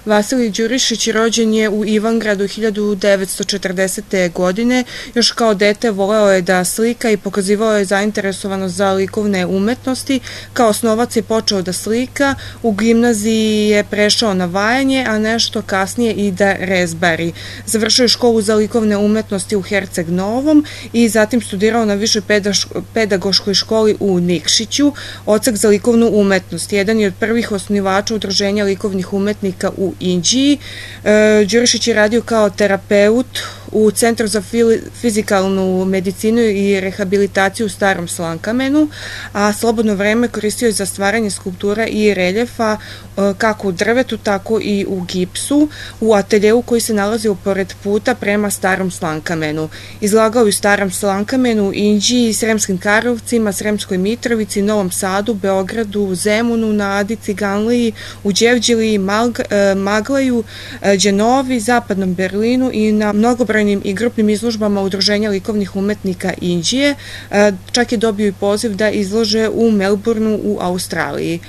Vasilij Đurišić rođen je u Ivangradu 1940. godine. Još kao dete voleo je da slika i pokazivao je zainteresovanost za likovne umetnosti. Kao osnovac je počeo da slika, u gimnaziji je prešao na vajanje, a nešto kasnije i da rezbari. Završio je školu za likovne umetnosti u Herceg Novom i zatim studirao na Višoj pedagoškoj školi u Nikšiću, odsek za likovnu umetnost. Jedan je od prvih osnivača Udruženja likovnih umetnika u Inđiji. Đurišić je radio kao terapeut u Centru za fizikalnu medicinu i rehabilitaciju u Starom Slankamenu, a slobodno vreme koristio je za stvaranje skulptura i reljefa kako u drvetu, tako i u gipsu, u ateljeu koji se nalazi pored puta prema Starom Slankamenu. Izlagao je u Starom Slankamenu, Inđiji, Sremskim Karlovcima, Sremskoj Mitrovici, Novom Sadu, Beogradu, Zemunu, na Adi, Ciganliji, u Đevđeliji, Maglaju, Đenovi, Zapadnom Berlinu i na mnogobrojnim i grupnim izložbama Udruženja likovnih umetnika Inđije. Čak je dobio i poziv da izlože u Melbourneu u Australiji.